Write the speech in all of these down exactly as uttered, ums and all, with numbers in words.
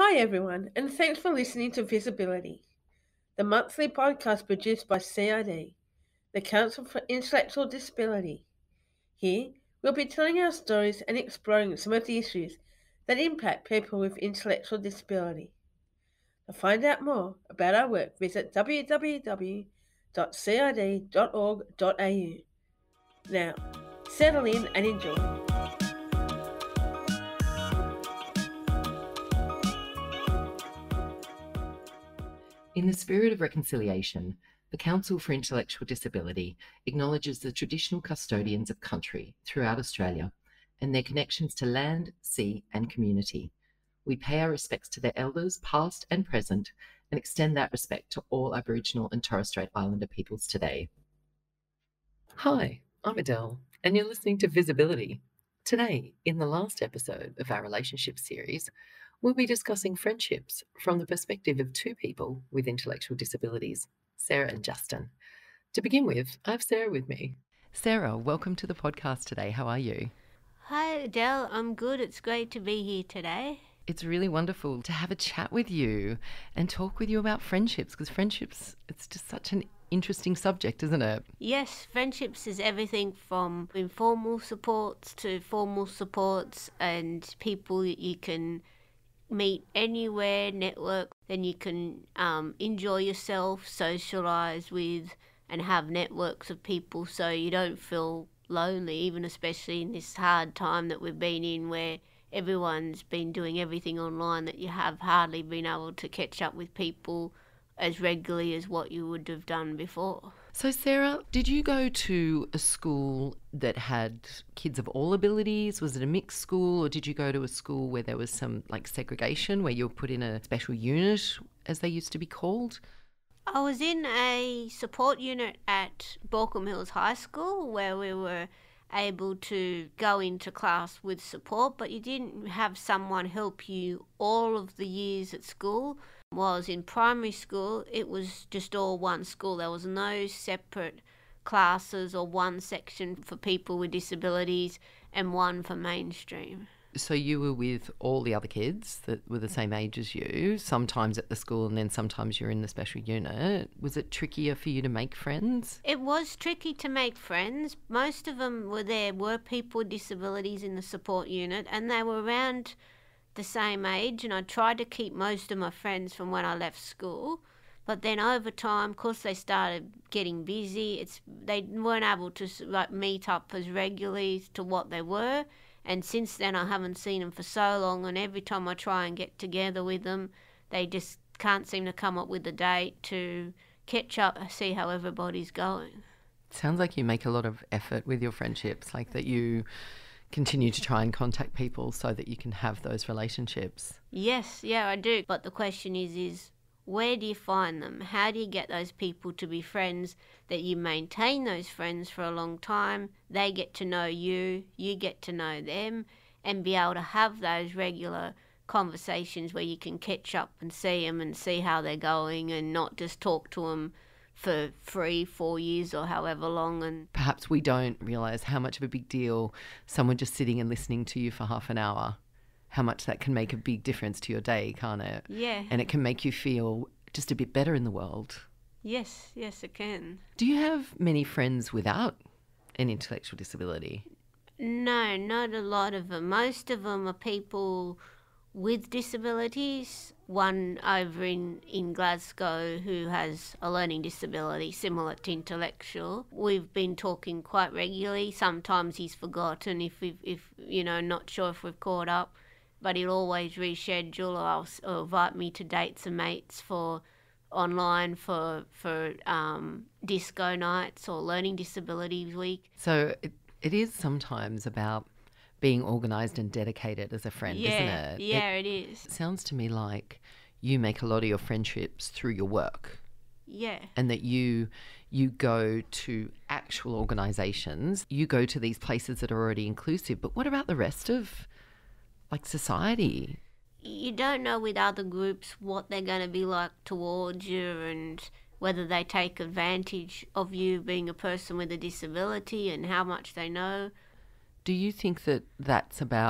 Hi everyone, and thanks for listening to Visibility, the monthly podcast produced by C I D, the Council for Intellectual Disability. Here, we'll be telling our stories and exploring some of the issues that impact people with intellectual disability. To find out more about our work, visit w w w dot c i d dot org dot a u. Now, settle in and enjoy. In the spirit of reconciliation, the Council for Intellectual Disability acknowledges the traditional custodians of country throughout Australia and their connections to land, sea and community. We pay our respects to their elders, past and present, and extend that respect to all Aboriginal and Torres Strait Islander peoples today. Hi, I'm Adele, and you're listening to Visibility. Today, in the last episode of our relationship series, we'll be discussing friendships from the perspective of two people with intellectual disabilities, Sarah and Justen. To begin with, I have Sarah with me. Sarah, welcome to the podcast today. How are you? Hi Adele, I'm good. It's great to be here today. It's really wonderful to have a chat with you and talk with you about friendships, because friendships, it's just such an interesting subject, isn't it? Yes, friendships is everything from informal supports to formal supports, and people you can meet anywhere, network, then you can um, enjoy yourself, socialise with and have networks of people so you don't feel lonely, even especially in this hard time that we've been in where everyone's been doing everything online, that you have hardly been able to catch up with people as regularly as what you would have done before. So Sarah, did you go to a school that had kids of all abilities? Was it a mixed school, or did you go to a school where there was some like segregation, where you were put in a special unit, as they used to be called? I was in a support unit at Baulkham Hills High School where we were able to go into class with support, but you didn't have someone help you all of the years at school. While I was in primary school, it was just all one school. There was no separate classes or one section for people with disabilities and one for mainstream. So you were with all the other kids that were the same age as you, sometimes at the school and then sometimes you're in the special unit. Was it trickier for you to make friends? It was tricky to make friends. Most of them were there were people with disabilities in the support unit, and they were around the same age, and I tried to keep most of my friends from when I left school. But then over time, of course, they started getting busy. It's they weren't able to like meet up as regularly to what they were. And since then, I haven't seen them for so long, and every time I try and get together with them, they just can't seem to come up with a date to catch up and see how everybody's going. Sounds like you make a lot of effort with your friendships, like that you continue to try and contact people so that you can have those relationships. Yes, yeah, I do. But the question is, is where do you find them? How do you get those people to be friends, that you maintain those friends for a long time, they get to know you, you get to know them, and be able to have those regular conversations where you can catch up and see them and see how they're going, and not just talk to them for three, four years or however long. And perhaps we don't realise how much of a big deal someone just sitting and listening to you for half an hour, how much that can make a big difference to your day, can't it? Yeah. And it can make you feel just a bit better in the world. Yes, yes, it can. Do you have many friends without an intellectual disability? No, not a lot of them. Most of them are people with disabilities. One over in, in Glasgow who has a learning disability similar to intellectual. We've been talking quite regularly. Sometimes he's forgotten if we've, if you know, not sure if we've caught up, but he'll always reschedule, or, I'll, or invite me to dates and mates for online for for um, disco nights or learning disabilities week. So it, it is sometimes about being organised and dedicated as a friend, yeah, isn't it? Yeah, it, it is. It sounds to me like you make a lot of your friendships through your work. Yeah. And that you you go to actual organisations, you go to these places that are already inclusive. But what about the rest of, like, society? You don't know with other groups what they're going to be like towards you, and whether they take advantage of you being a person with a disability and how much they know. Do you think that that's about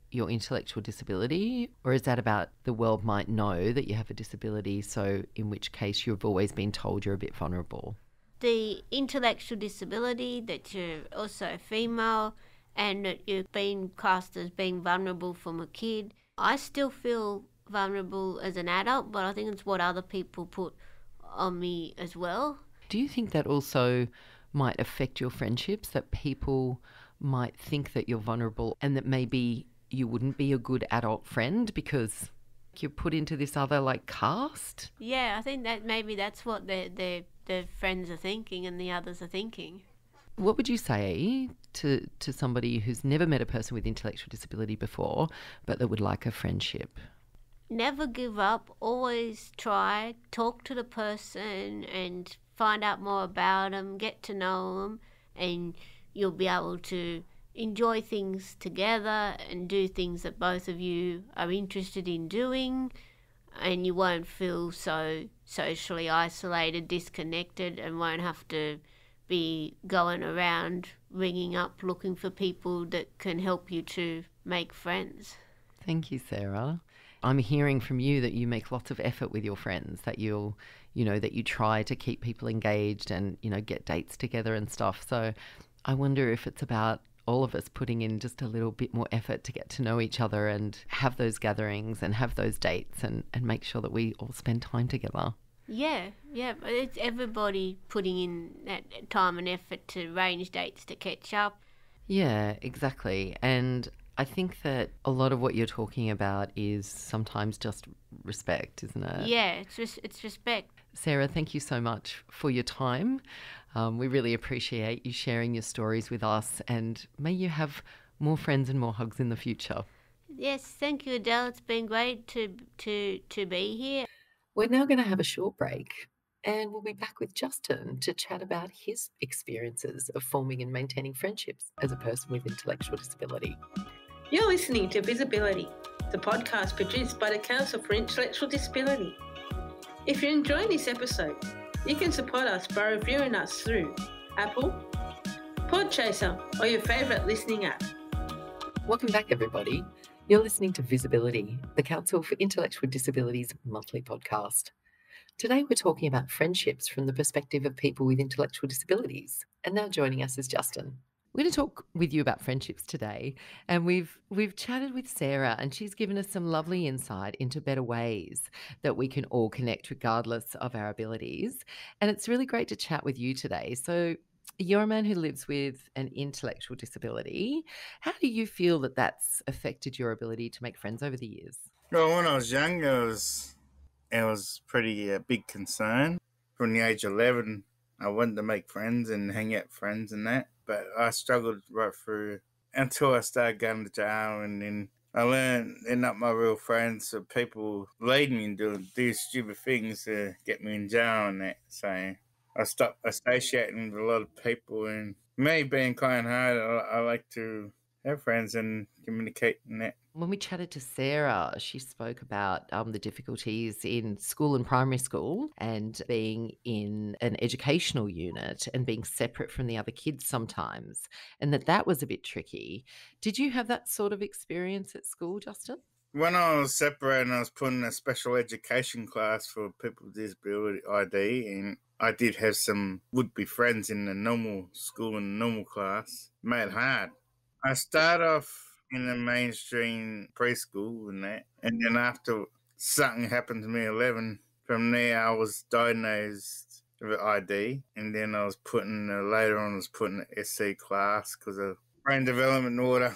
your intellectual disability, or is that about the world might know that you have a disability, so in which case you've always been told you're a bit vulnerable? The intellectual disability, that you're also female, and that you've been cast as being vulnerable from a kid. I still feel vulnerable as an adult, but I think it's what other people put on me as well. Do you think that also might affect your friendships, that people might think that you're vulnerable and that maybe you wouldn't be a good adult friend because you're put into this other like caste? Yeah, I think that maybe that's what the the the friends are thinking and the others are thinking. What would you say to to somebody who's never met a person with intellectual disability before, but that would like a friendship? Never give up. Always try. Talk to the person and find out more about them. Get to know them, and you'll be able to enjoy things together and do things that both of you are interested in doing, and you won't feel so socially isolated, disconnected, and won't have to be going around ringing up looking for people that can help you to make friends. Thank you, Sarah. I'm hearing from you that you make lots of effort with your friends, that you'll, you know, that you try to keep people engaged and, you know, get dates together and stuff. So I wonder if it's about all of us putting in just a little bit more effort to get to know each other and have those gatherings and have those dates and, and make sure that we all spend time together. Yeah, yeah, but it's everybody putting in that time and effort to arrange dates to catch up. Yeah, exactly. And I think that a lot of what you're talking about is sometimes just respect, isn't it? Yeah, it's res- it's respect. Sarah, thank you so much for your time. Um, we really appreciate you sharing your stories with us, and may you have more friends and more hugs in the future. Yes, thank you, Adele. It's been great to to to be here. We're now going to have a short break, and we'll be back with Justin to chat about his experiences of forming and maintaining friendships as a person with intellectual disability. You're listening to Visibility, the podcast produced by the Council for Intellectual Disability. If you're enjoying this episode, you can support us by reviewing us through Apple, Podchaser, or your favourite listening app. Welcome back, everybody. You're listening to Visibility, the Council for Intellectual Disability's monthly podcast. Today we're talking about friendships from the perspective of people with intellectual disabilities. And now joining us is Justin. We're going to talk with you about friendships today, and we've we've chatted with Sarah, and she's given us some lovely insight into better ways that we can all connect regardless of our abilities. And it's really great to chat with you today. So you're a man who lives with an intellectual disability. How do you feel that that's affected your ability to make friends over the years? Well, when I was young, it was, it was pretty uh, big concern. From the age of eleven, I wanted to make friends and hang out with friends and that. But I struggled right through until I started going to jail, and then I learned they're not my real friends. So people lead me and do, do stupid things to get me in jail and that. So I stopped associating with a lot of people, and me being kind-hearted, I, I like to have friends and communicate and that. When we chatted to Sarah, she spoke about um, the difficulties in school and primary school and being in an educational unit and being separate from the other kids sometimes, and that that was a bit tricky. Did you have that sort of experience at school, Justin? When I was separated, I was put in a special education class for people with disability I D, and I did have some would-be friends in the normal school and the normal class. It made it hard. I started off in the mainstream preschool and that, and then after something happened to me at eleven, from there I was diagnosed with I D, and then I was put in, uh, later on I was put in the S C class because of brain development order.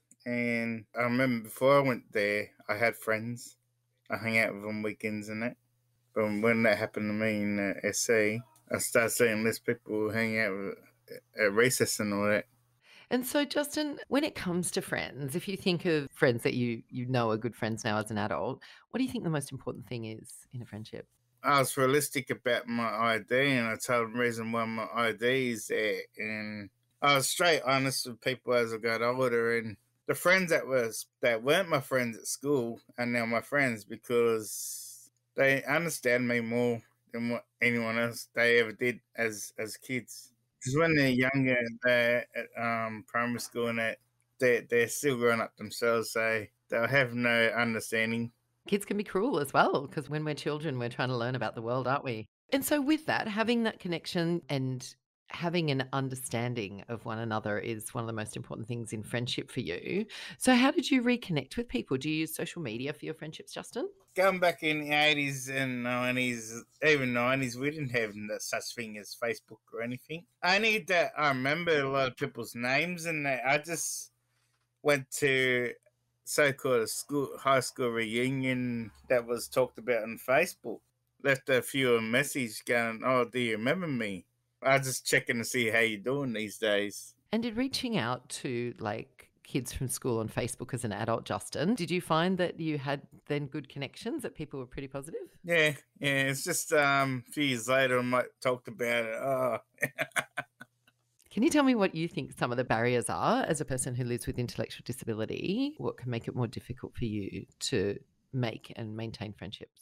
And I remember before I went there, I had friends. I hung out with them weekends and that. But when that happened to me in uh, S C, I started seeing less people hanging out with, at recess and all that. And so, Justin, when it comes to friends, if you think of friends that you you know are good friends now as an adult, what do you think the most important thing is in a friendship? I was realistic about my I D, and I told them the reason why my I D is there. And I was straight honest with people as I got older. And the friends that was that weren't my friends at school are now my friends because they understand me more than what anyone else they ever did as as kids. Because when they're younger, they're at um, primary school and that, they're, they're still growing up themselves, so they'll have no understanding. Kids can be cruel as well, because when we're children, we're trying to learn about the world, aren't we? And so with that, having that connection and having an understanding of one another is one of the most important things in friendship for you. So how did you reconnect with people? Do you use social media for your friendships, Justin? Going back in the eighties and nineties, even nineties, we didn't have such thing as Facebook or anything. I need that. I remember a lot of people's names, and I just went to so-called school, high school reunion that was talked about on Facebook. Left a few a message going, "Oh, do you remember me?" I just checking to see how you're doing these days. And did reaching out to like kids from school on Facebook as an adult, Justin, did you find that you had then good connections, that people were pretty positive? Yeah, yeah. It's just um, a few years later, I might talked about it. Oh. Can you tell me what you think some of the barriers are as a person who lives with intellectual disability? What can make it more difficult for you to make and maintain friendships?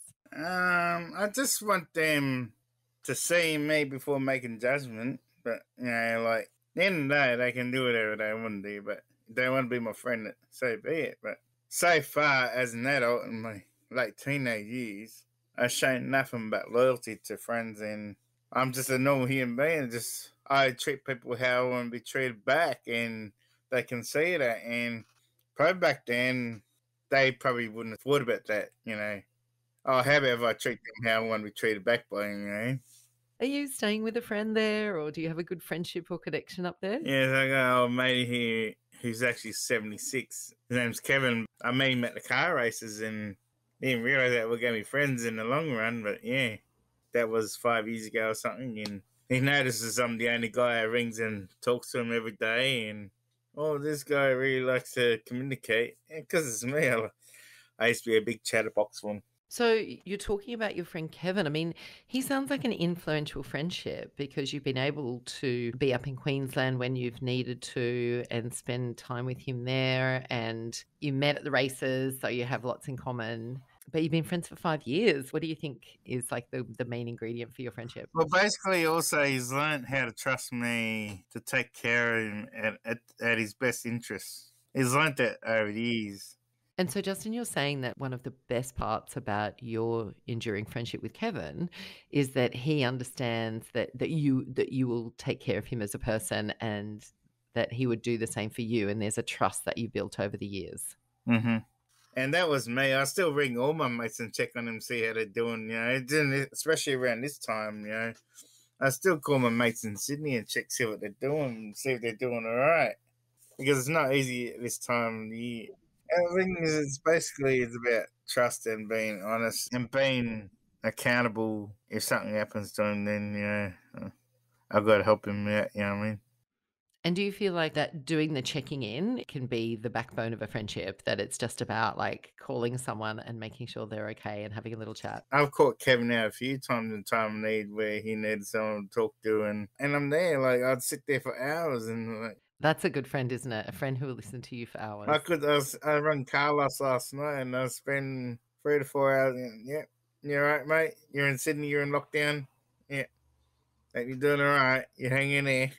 Um, I just want them to see me before making judgment. But, you know, like, at the end of the day, they can do whatever they want to do. But if they want to be my friend, so be it. But so far, as an adult in my late teenage years, I've shown nothing but loyalty to friends. And I'm just a normal human being. Just I treat people how I want to be treated back. And they can see that. And probably back then, they probably wouldn't have thought about that, you know. Oh, how about if I treat them how I want to be treated back by them, you know? Are you staying with a friend there, or do you have a good friendship or connection up there? Yeah, I got an old mate here who's actually seventy-six. His name's Kevin. I met him at the car races and didn't realise that we're going to be friends in the long run. But yeah, that was five years ago or something. And he notices I'm the only guy who rings and talks to him every day. And, oh, this guy really likes to communicate. Because it's me. I, I used to be a big chatterbox for him. So you're talking about your friend Kevin. I mean, he sounds like an influential friendship because you've been able to be up in Queensland when you've needed to and spend time with him there. And you met at the races, so you have lots in common. But you've been friends for five years. What do you think is like the, the main ingredient for your friendship? Well, basically, also, he's learned how to trust me to take care of him at, at, at his best interests. He's learned that over the years. And so, Justin, you're saying that one of the best parts about your enduring friendship with Kevin is that he understands that that you that you will take care of him as a person, and that he would do the same for you. And there's a trust that you built over the years. Mm-hmm. And that was me. I still ring all my mates and check on them, see how they're doing. You know, especially around this time. You know, I still call my mates in Sydney and check see what they're doing, see if they're doing all right, because it's not easy at this time of the year. Everything is basically it's about trust and being honest and being accountable. If something happens to him, then, you know, I've got to help him out, you know what I mean? And do you feel like that doing the checking in can be the backbone of a friendship, that it's just about like calling someone and making sure they're okay and having a little chat? I've caught Kevin out a few times in time of need where he needed someone to talk to, and, and I'm there. Like, I'd sit there for hours and like, that's a good friend, isn't it? A friend who will listen to you for hours. I could. I, was, I run Carlos last night, and I spend three to four hours. And, yeah, you're right, mate. You're in Sydney. You're in lockdown. Yeah, like you're doing all right. You're hanging there.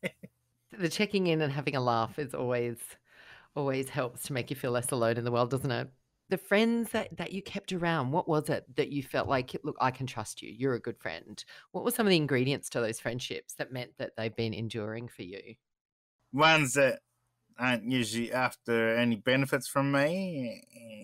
The checking in and having a laugh is always, always helps to make you feel less alone in the world, doesn't it? The friends that, that you kept around, what was it that you felt like, look, I can trust you. You're a good friend. What were some of the ingredients to those friendships that meant that they've been enduring for you? Ones that aren't usually after any benefits from me.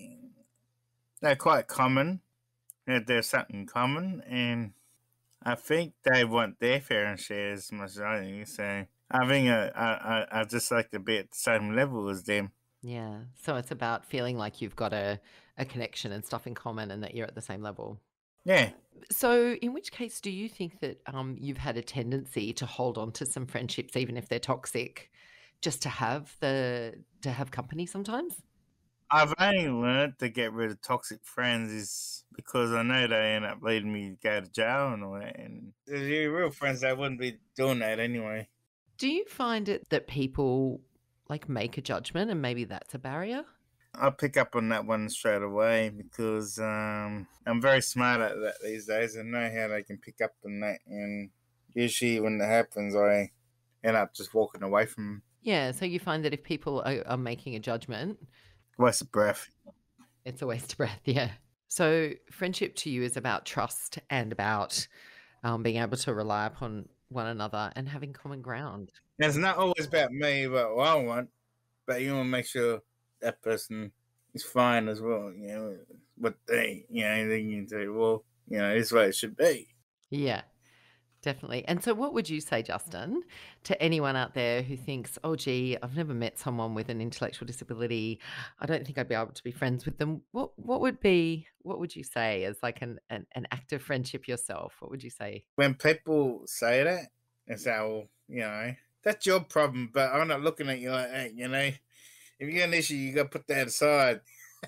They're quite common. There's something common, and I think they want their fair and share as much as I think. So I think I, I, I just like to be at the same level as them. Yeah. So it's about feeling like you've got a, a connection and stuff in common and that you're at the same level. Yeah. So in which case do you think that um, you've had a tendency to hold on to some friendships, even if they're toxic, just to have the to have company sometimes? I've only learned to get rid of toxic friends is because I know they end up leading me to go to jail and all that. And if you're real friends, they wouldn't be doing that anyway. Do you find it that people like make a judgment and maybe that's a barrier? I'll pick up on that one straight away because um, I'm very smart at that these days. I know how they can pick up on that. And usually when that happens, I end up just walking away from them. Yeah, so you find that if people are, are making a judgment, Waste of breath. it's a waste of breath, yeah. So friendship to you is about trust and about um, being able to rely upon one another and having common ground. And it's not always about me, about what I want, but you want to make sure that person is fine as well. You know, what they, you know, they can say, well, you know, this is what it should be. Yeah, definitely. And so what would you say, Justin, to anyone out there who thinks, oh, gee, I've never met someone with an intellectual disability. I don't think I'd be able to be friends with them. What what would be, what would you say as like an, an, an act of friendship yourself? What would you say? When people say that, it's how, well, you know, that's your problem, but I'm not looking at you like that, you know. If you got an issue, you got to put that aside.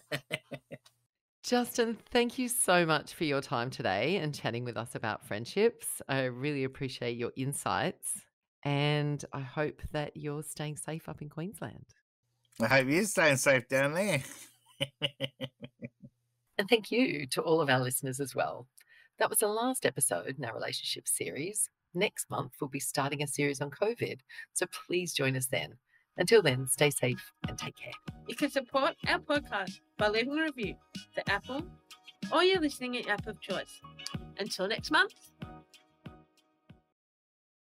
Justin, thank you so much for your time today and chatting with us about friendships. I really appreciate your insights and I hope that you're staying safe up in Queensland. I hope you're staying safe down there. And thank you to all of our listeners as well. That was the last episode in our relationship series. Next month, we'll be starting a series on COVID, so please join us then. Until then, stay safe and take care. You can support our podcast by leaving a review to Apple or your listening app of choice. Until next month.